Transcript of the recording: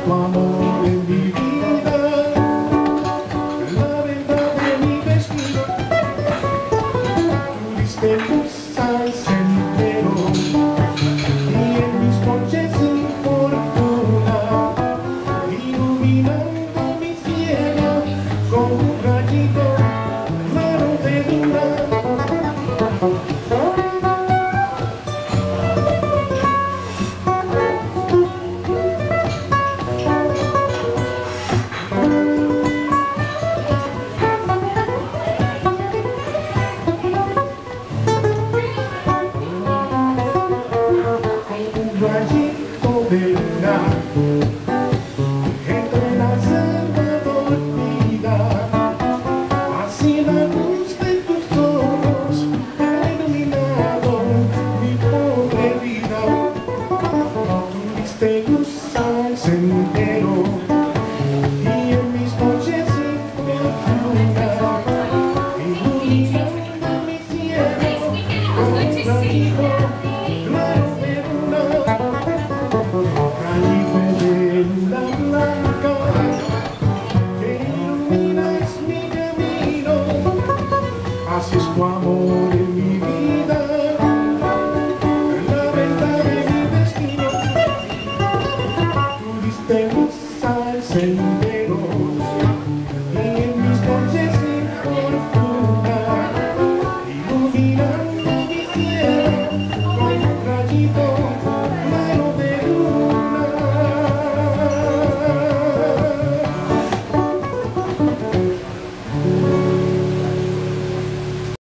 tu amor en mi vida, la verdad de mi destino. Tú diste luz al sendero y en mis noches sin fortuna, iluminando mi cielo con un rayito claro de luna. Rayito de luna entre la selva dormida, así la luz de tus ojos ha iluminado mi pobre vida. Tú diste luz al sendero